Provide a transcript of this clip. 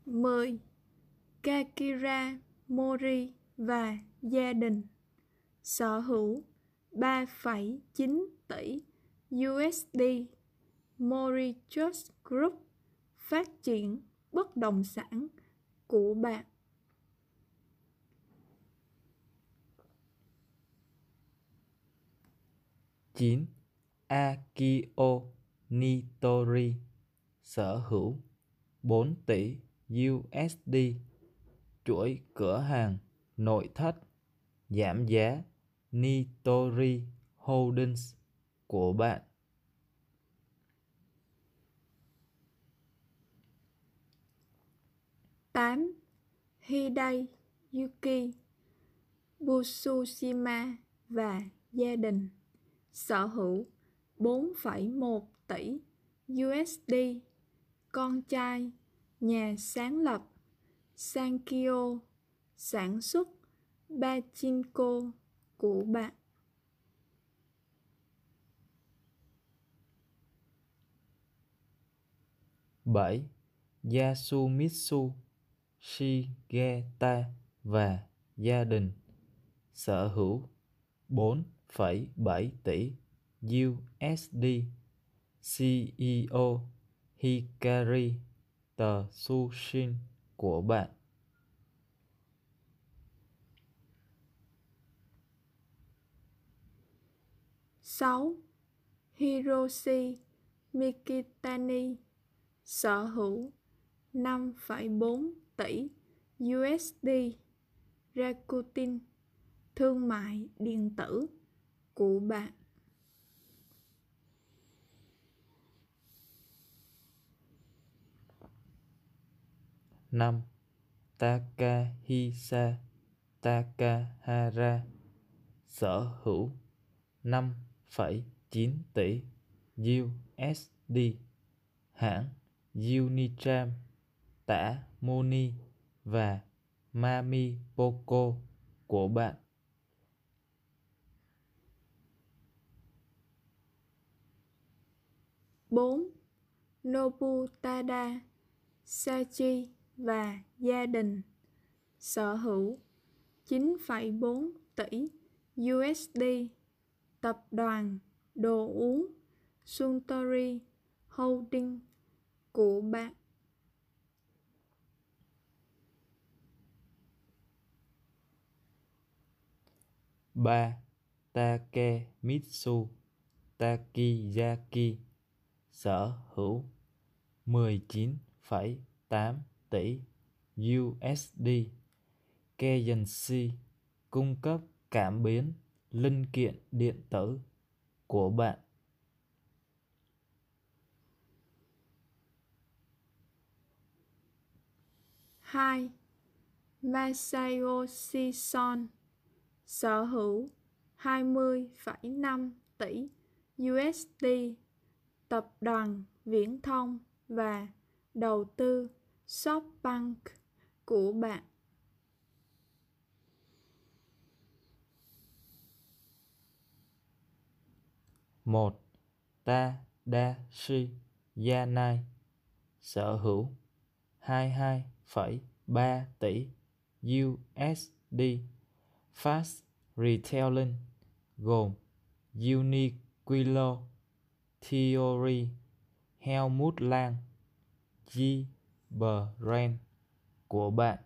10. Kakira Mori và gia đình sở hữu 3,9 tỷ USD. Mori Trust Group phát triển bất động sản của bạn. Chín. Akio Nitori sở hữu 4 tỷ USD chuỗi cửa hàng nội thất giảm giá Nitori Holdings của bạn. 8. Hideyuki Butsushima và gia đình sở hữu 4,1 tỷ USD. Con trai nhà sáng lập Sankyo sản xuất pachinko của bạn. 7. Yasumitsu Shigeta và gia đình sở hữu 4,7 tỷ USD. CEO Hikari Tsushin của bạn. 6. Hiroshi Mikitani sở hữu 5,4 tỷ USD. Rakuten thương mại điện tử của bạn. 5. Takahisa Takahara sở hữu 5,9 tỷ USD. Hãng Unicharm, Tả Moni và Mami Poco của bạn. 4. Nobutada Sachi và gia đình sở hữu 9,4 tỷ USD. Tập đoàn đồ uống Suntory Holdings của bạn. 3. Takemitsu Takiyaki sở hữu 19,8 tỷ USD. Keidanshi cung cấp cảm biến linh kiện điện tử của bạn. 2. Masayoshi Son sở hữu 20,5 tỷ USD. Tập đoàn viễn thông và đầu tư SoftBank của bạn. 1. Tadashi Yanai sở hữu 22,3 tỷ USD. Fast Retailing gồm Uniqlo, Theory, Helmut Lang, G. Brand của bạn.